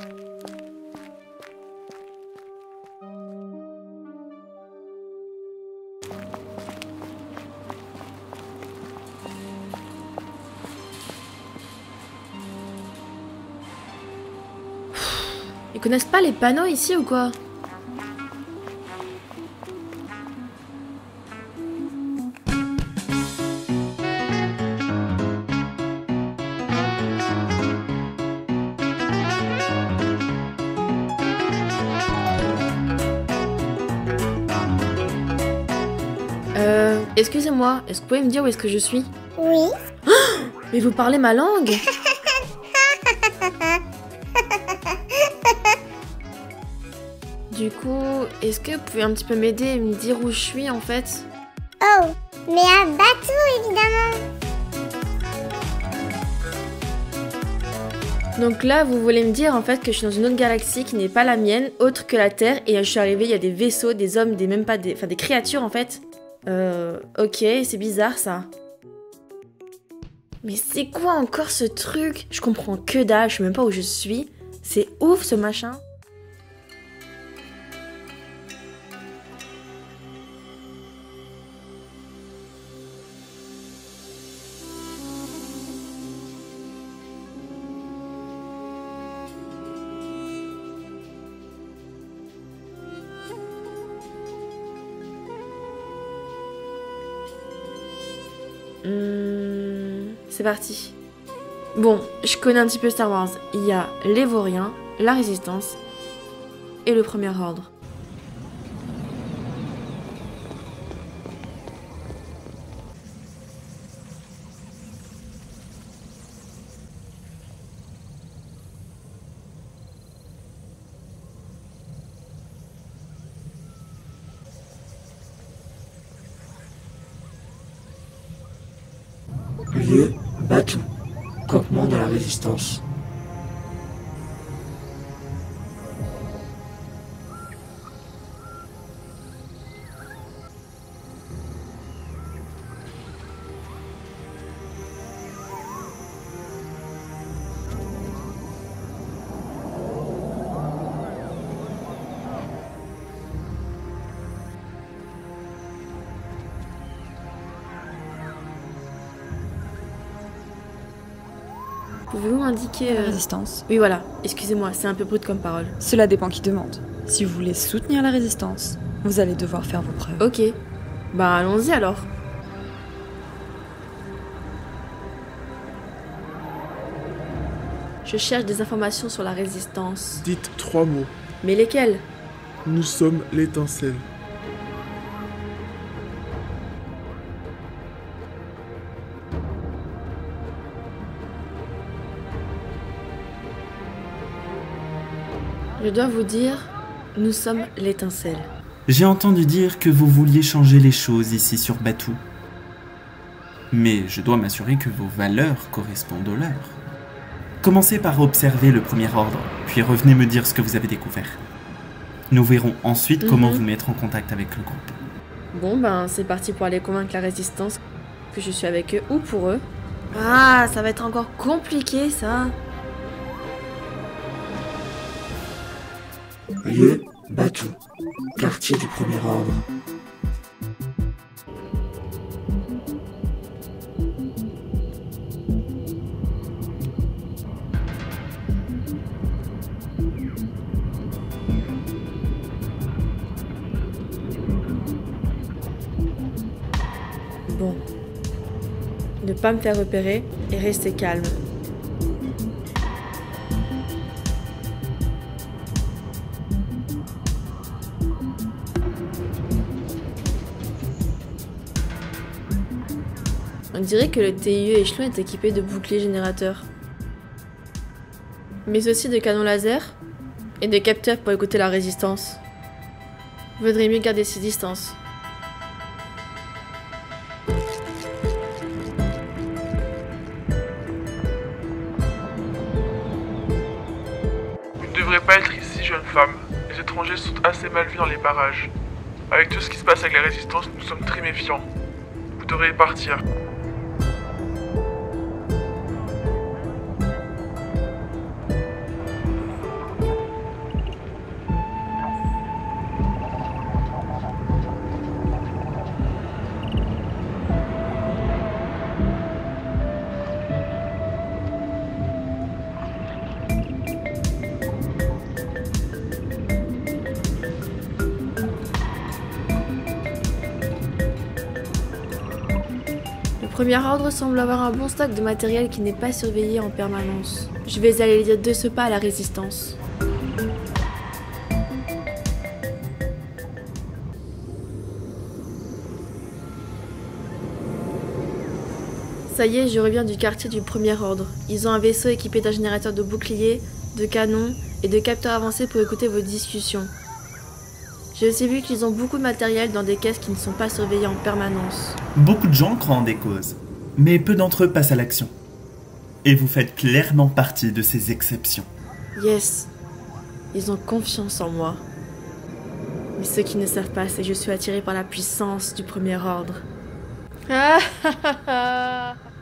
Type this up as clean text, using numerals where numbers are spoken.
Ils connaissent pas les panneaux ici ou quoi? Excusez-moi, est-ce que vous pouvez me dire où est-ce que je suis? Oui. Mais vous parlez ma langue? Du coup, est-ce que vous pouvez un petit peu m'aider et me dire où je suis en fait? Oh, mais à Batou, évidemment. Donc là, vous voulez me dire en fait que je suis dans une autre galaxie qui n'est pas la mienne, autre que la Terre, et je suis arrivée, il y a des vaisseaux, des hommes, même pas des... Enfin, des créatures en fait. Ok, c'est bizarre ça. Mais c'est quoi encore ce truc? Je comprends que dalle, je sais même pas où je suis. C'est ouf ce machin. C'est parti. Bon, je connais un petit peu Star Wars. Il y a les Vauriens, la Résistance et le Premier Ordre. Lieu, Batou. Campement de la Résistance. Pouvez-vous m'indiquer... La résistance. Oui, voilà. Excusez-moi, c'est un peu brut comme parole. Cela dépend qui demande. Si vous voulez soutenir la résistance, vous allez devoir faire vos preuves. Ok. Bah, allons-y alors. Je cherche des informations sur la résistance. Dites 3 mots. Mais lesquels? Nous sommes l'étincelle. Je dois vous dire, nous sommes l'étincelle. J'ai entendu dire que vous vouliez changer les choses ici sur Batou. Mais je dois m'assurer que vos valeurs correspondent aux leurs. Commencez par observer le Premier Ordre, puis revenez me dire ce que vous avez découvert. Nous verrons ensuite comment vous mettre en contact avec le groupe. Bon, ben, c'est parti pour aller convaincre la Résistance que je suis avec eux ou pour eux. Ah, ça va être encore compliqué, ça. Lieu, Batou. Quartier du Premier Ordre. Bon. Ne pas me faire repérer et rester calme. On dirait que le TIE échelon est équipé de boucliers générateurs. Mais aussi de canons laser et de capteurs pour écouter la résistance. Vaudrait mieux garder ses distances. Vous ne devrez pas être ici, jeune femme. Les étrangers sont assez mal vus dans les parages. Avec tout ce qui se passe avec la résistance, nous sommes très méfiants. Vous devrez partir. Premier ordre semble avoir un bon stock de matériel qui n'est pas surveillé en permanence. Je vais aller dire de ce pas à la résistance. Ça y est, je reviens du quartier du Premier Ordre. Ils ont un vaisseau équipé d'un générateur de boucliers, de canons et de capteurs avancés pour écouter vos discussions. J'ai aussi vu qu'ils ont beaucoup de matériel dans des caisses qui ne sont pas surveillées en permanence. Beaucoup de gens croient en des causes, mais peu d'entre eux passent à l'action. Et vous faites clairement partie de ces exceptions. Yes, ils ont confiance en moi. Mais ce qu'ils ne savent pas, c'est que je suis attirée par la puissance du Premier Ordre. Ah ah ah ah.